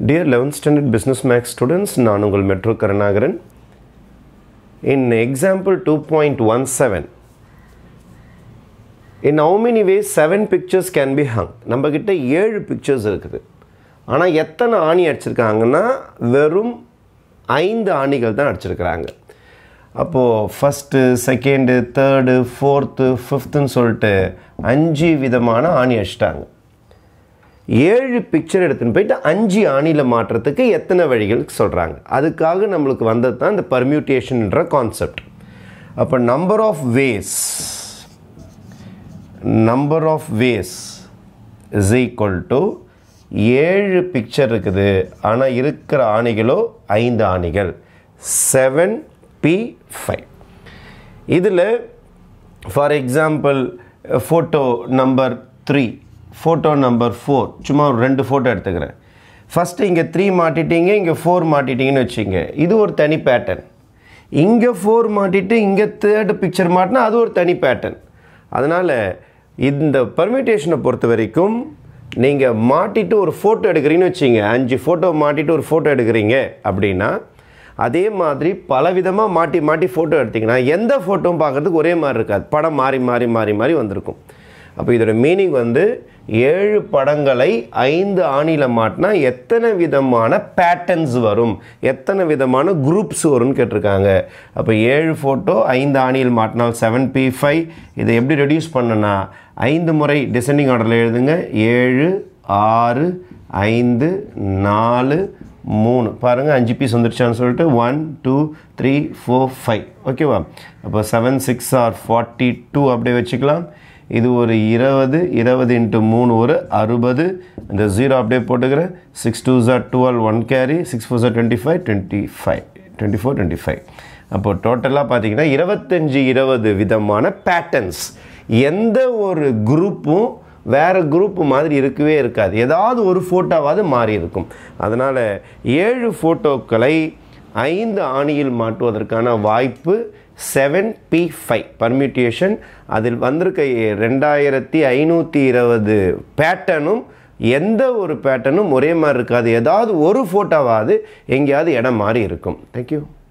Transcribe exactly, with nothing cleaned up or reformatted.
Dear eleventh Standard Business Max students, நான் உங்கள் metro Karunakaran. In example two point one seven, in how many ways seven pictures can be hung? நம்ம கிட்ட ஏழு pictures இருக்குது. ஆனால் எத்தனை ஆணி அடிச்சிருக்காங்கன்னா வெறும் ஐந்து ஆணிகள் தான் அடிச்சிருக்கிறாங்க. அப்போது ஃபஸ்ட்டு செகண்டு தேர்டு ஃபோர்த்து ஃபிஃப்த்துன்னு சொல்லிட்டு அஞ்சு விதமான ஆணி அடிச்சிட்டாங்க. ஏழு பிக்சர் எடுத்துன்னு போயிட்டு அஞ்சு ஆணியில் மாற்றுறதுக்கு எத்தனை வழிகள் சொல்கிறாங்க. அதுக்காக நம்மளுக்கு வந்தது தான் இந்த பர்மியூட்டேஷன்ன்ற கான்செப்ட். அப்போ number of ways number of ways is equal to ஏழு பிக்சர் இருக்குது, ஆனால் இருக்கிற ஆணிகளோ ஐந்து ஆணிகள், செவன் பி ஃபைவ். இதில் for example photo number three, photo number four, சும்மா ஒரு ரெண்டு ஃபோட்டோ எடுத்துக்கிறேன். ஃபஸ்ட்டு இங்கே த்ரீ மாட்டிட்டீங்க, இங்கே ஃபோர் மாட்டிட்டீங்கன்னு வச்சுங்க, இது ஒரு தனி பேட்டர்ன். இங்கே ஃபோர் மாட்டிட்டு இங்கே தேர்டு பிக்சர் மாட்டினா அது ஒரு தனி பேட்டர்ன். அதனால் இந்த பர்மியூட்டேஷனை பொறுத்த வரைக்கும் நீங்கள் மாட்டிட்டு ஒரு ஃபோட்டோ எடுக்கிறீங்கன்னு வச்சுங்க, அஞ்சு ஃபோட்டோ மாட்டிட்டு ஒரு ஃபோட்டோ எடுக்கிறீங்க அப்படின்னா அதே மாதிரி பலவிதமாக மாட்டி மாட்டி ஃபோட்டோ எடுத்திங்கன்னா எந்த ஃபோட்டோவும் பார்க்குறதுக்கு ஒரே மாதிரி இருக்காது, படம் மாறி மாறி மாறி மாறி வந்திருக்கும். அப்போ இதோட மீனிங் வந்து ஏழு படங்களை ஐந்து ஆணியில் மாட்டினா எத்தனை விதமான பேட்டர்ன்ஸ் வரும், எத்தனை விதமான குரூப்ஸ் வரும்னு கேட்டிருக்காங்க. அப்போ ஏழு ஃபோட்டோ ஐந்து ஆணியில் மாட்டினால் செவன் பி ஃபைவ். இதை எப்படி ரெடியூஸ் பண்ணனா ஐந்து முறை டிசெண்டிங் ஆர்டரில் எழுதுங்க. ஏழு ஆறு ஐந்து நாலு மூணு, பாருங்கள் அஞ்சு பீஸ் வந்துருச்சான்னு சொல்லிட்டு one two three four five. ஓகேவா? அப்போ seven six are forty two அப்படியே வச்சுக்கலாம். இது ஒரு இருபது, இருபது இன்ட்டு மூணு ஒரு அறுபது, இந்த ஜீரோ அப்படியே போட்டுக்கிறேன். Six two are twelve, one carry, six four are twenty five, twenty five twenty four twenty five. அப்போது டோட்டலாக பார்த்தீங்கன்னா இருபத்தஞ்சி இருபது விதமான பேட்டர்ன்ஸ். எந்த ஒரு குரூப்பும் வேறு குரூப்பு மாதிரி இருக்கவே இருக்காது, ஏதாவது ஒரு ஃபோட்டோவாவது மாறி இருக்கும். அதனால் ஏழு ஃபோட்டோக்களை ஐந்து ஆணியில் மாட்டுவதற்கான வாய்ப்பு செவன் பி ஃபைவ் பர்மியூட்டேஷன். அதில் வந்திருக்க ரெண்டாயிரத்தி ஐநூற்றி இருபது பேட்டர்னும் எந்த ஒரு பேட்டர்னும் ஒரே மாதிரி இருக்காது, ஏதாவது ஒரு ஃபோட்டோவாவது எங்கேயாவது இடம் மாறி இருக்கும். தேங்க்யூ.